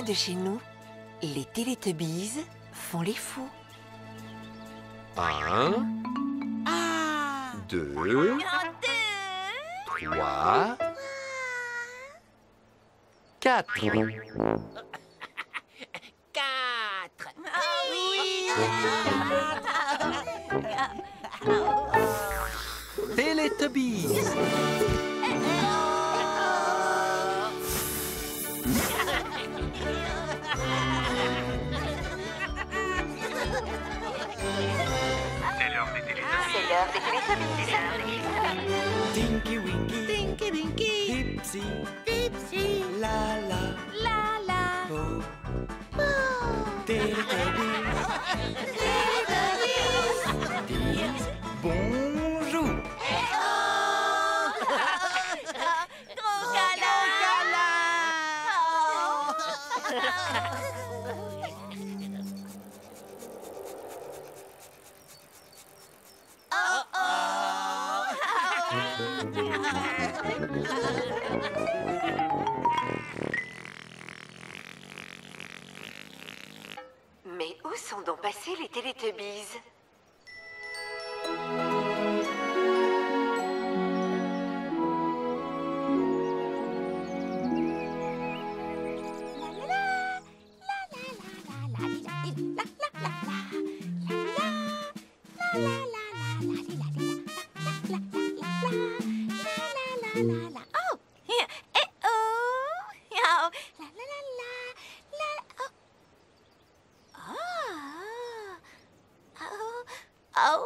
loin de chez nous, les Télétubbies font les fous. 1, 2, 3, 4. 4. Télétubbies. C'est l'heure des Télétubbies. Tinky Winky, Tinky Winky, Dipsy, Dipsy, Lala, Lala, Bo, Télétubbies. Dites bonjour. Gros câlin. Mais où sont donc passés les Télétubbies? Oh, eh oh, la la la la, la oh, oh,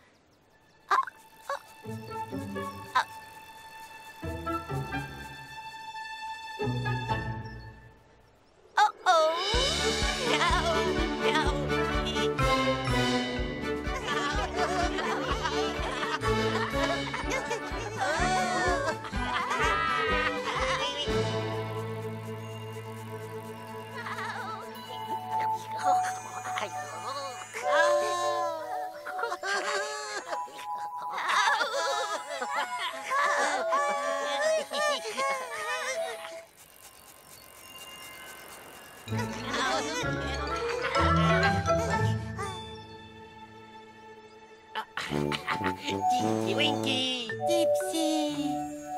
Tinky Winky, Dipsy.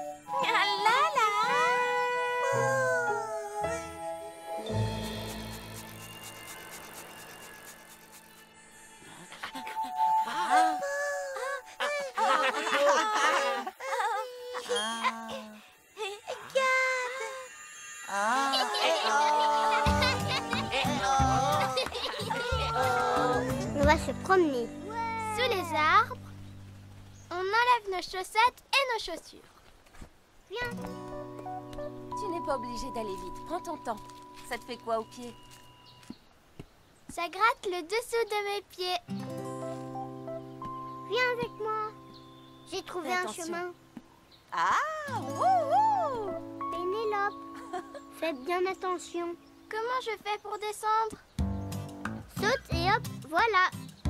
On va se promener. Sous les arbres, on enlève nos chaussettes et nos chaussures. Viens. Tu n'es pas obligé d'aller vite. Prends ton temps. Ça te fait quoi aux pieds? Ça gratte le dessous de mes pieds. Viens avec moi. J'ai trouvé Fais un attention. chemin. Ah, wouhou! Pénélope, fais bien attention. Comment je fais pour descendre? Saute et hop, voilà.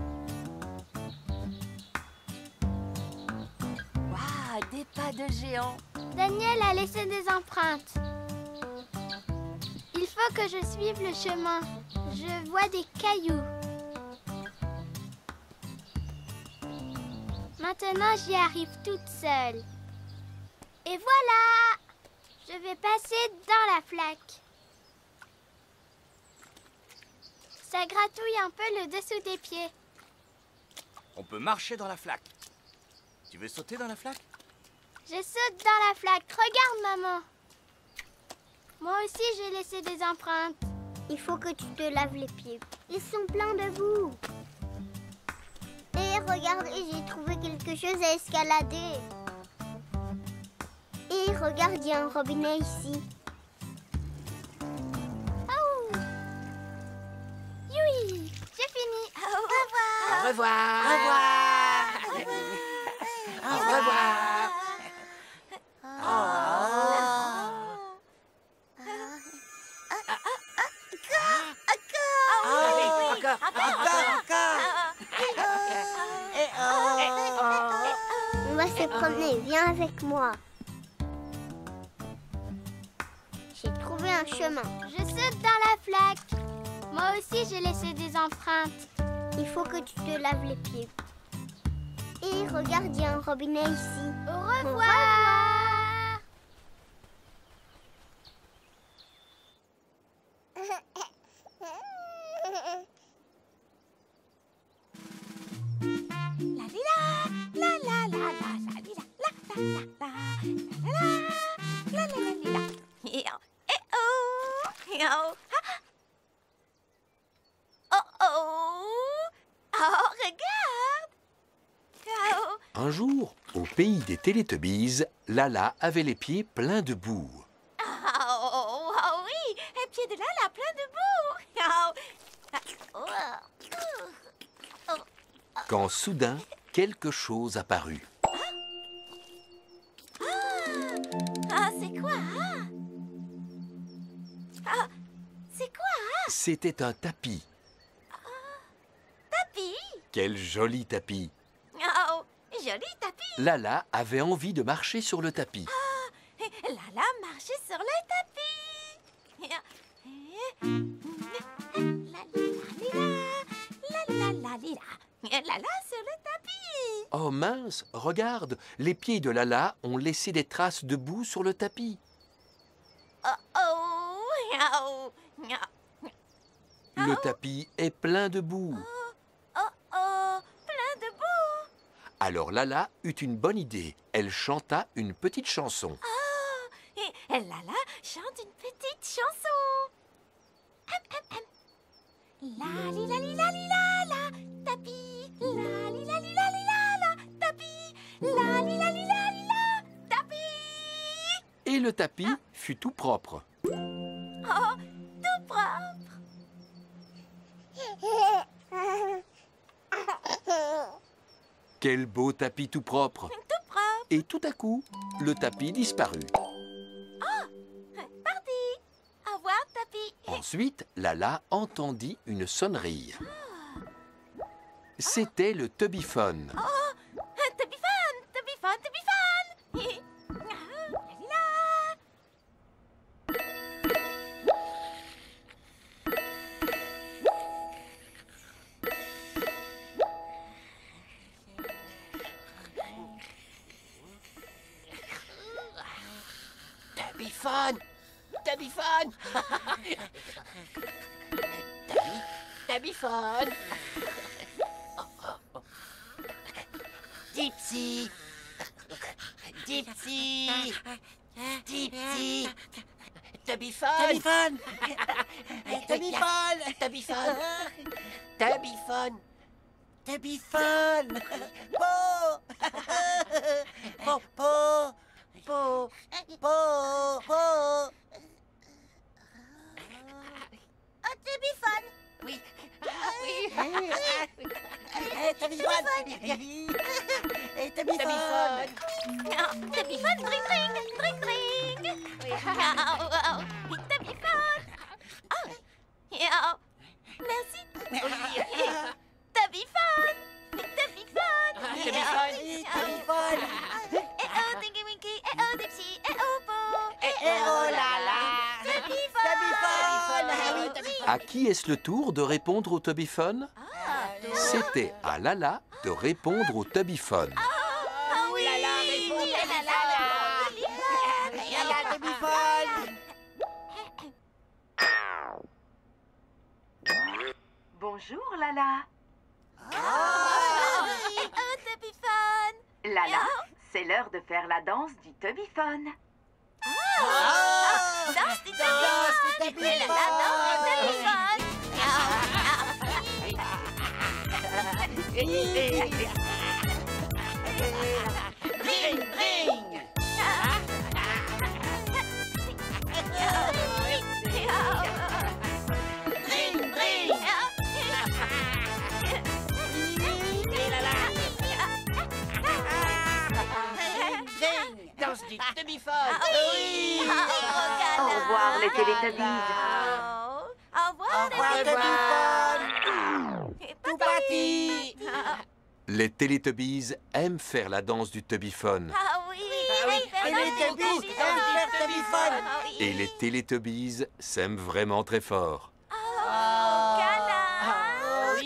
Waouh, des pas de géant. Daniel a laissé des empreintes. Il faut que je suive le chemin. Je vois des cailloux. Maintenant, j'y arrive toute seule. Et voilà! Je vais passer dans la flaque. Ça gratouille un peu le dessous des pieds. On peut marcher dans la flaque. Tu veux sauter dans la flaque? Je saute dans la flaque. Regarde, maman. Moi aussi, j'ai laissé des empreintes. Il faut que tu te laves les pieds. Ils sont pleins de boue. Et regardez, j'ai trouvé quelque chose à escalader. Et regarde, il y a un robinet ici. Oh! Oui, j'ai fini. Au revoir. Au revoir. Au revoir. On va se promener, viens avec moi. J'ai trouvé un chemin. Je saute dans la flaque. Moi aussi, j'ai laissé des empreintes. Il faut que tu te laves les pieds. Et regarde, il y a un robinet ici. Au revoir. La lila, la la la la la lila, la la la la la la la la lila. Oh, regarde. Un jour, au pays des Télétubbies, Lala avait les pieds pleins de boue. Oh oui, les pieds de Lala plein de boue. Quand soudain, quelque chose apparut. C'est quoi? C'est quoi? C'était un tapis. Tapis? Quel joli tapis! Oh, joli tapis. Lala avait envie de marcher sur le tapis. Lala marchait sur le tapis. Lala sur le tapis. Oh mince, regarde, les pieds de Lala ont laissé des traces de boue sur le tapis. Le tapis est plein de boue. Plein de boue. Alors Lala eut une bonne idée. Elle chanta une petite chanson. Et Lala chante une petite chanson. La li la li la li la la tapis. La li la li la li la la tapis. La li la li la li la tapis. Et le tapis fut tout propre. Oh, tout propre. Quel beau tapis tout propre! Tout propre. Et tout à coup, le tapis disparut. Parti. Au revoir, tapis. Ensuite, Lala entendit une sonnerie. C'était le Tubbyphone. Tubbyphone, Tubbyphone, Tubbyphone. Tubbyphone. Tubbyphone. Tubbyphone. Dipsy. Dipsy. Dipsy. Tubbyphone. Tubbyphone. Tubbyphone. Tubbyphone. Tubbyphone. Tubbyphone. Po. Po. Po. Po. Po. Po. Oh, Tubbyphone. Oui. Tubbyphone. Tubbyphone. Tubbyphone, dring, dring, dring, dring. Tubbyphone. Merci. Tubbyphone. Tubbyphone. Tubbyphone. Tinky Winky, Dipsy, Po. Oh là là. Tubbyphone. À qui est-ce le tour de répondre au Tubbyphone? C'était à Lala de répondre au Tubbyphone. Oui. Lala, réponds, Tubbyphone. Bonjour, Lala. Tubbyphone. Lala, c'est l'heure de faire la danse du Tubbyphone. Danse du Tubbyphone. La danse du Tubbyphone. Ring, ring. Ring, ring. Danse du Tubbyphone. Oui. Au revoir, les Télétubbies. Au revoir, Tubbyphone. Tout parti. Les Télétubbies aiment faire la danse du Tubbyphone. Ah oui, Et les Tubbies aiment faire Tubbyphone. Et les Télétobies s'aiment vraiment très fort. Oh, oui,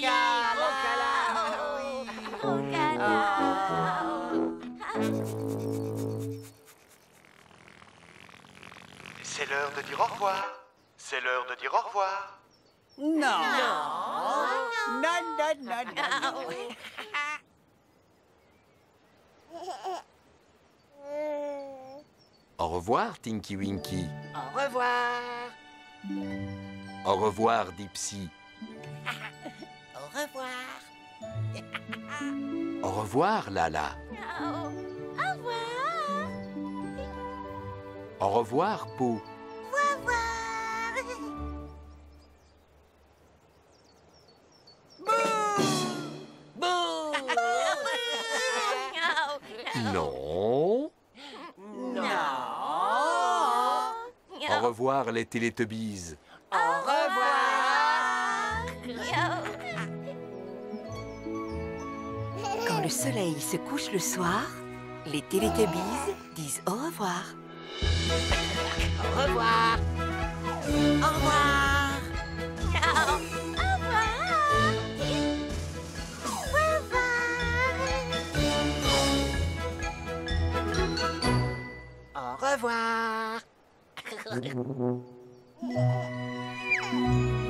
C'est l'heure de dire au revoir. C'est l'heure de dire au revoir. Non. Non, non, non, non. Au revoir, Tinky Winky. Au revoir. Au revoir, Dipsy. Au revoir. Au revoir, Lala. Au revoir. Au revoir, Pooh. Au revoir. Bouh. Non. Non. Au revoir, les Télétobies. Au revoir. Quand le soleil se couche le soir, les Télétobies disent au revoir. Au revoir. Au revoir. Au revoir.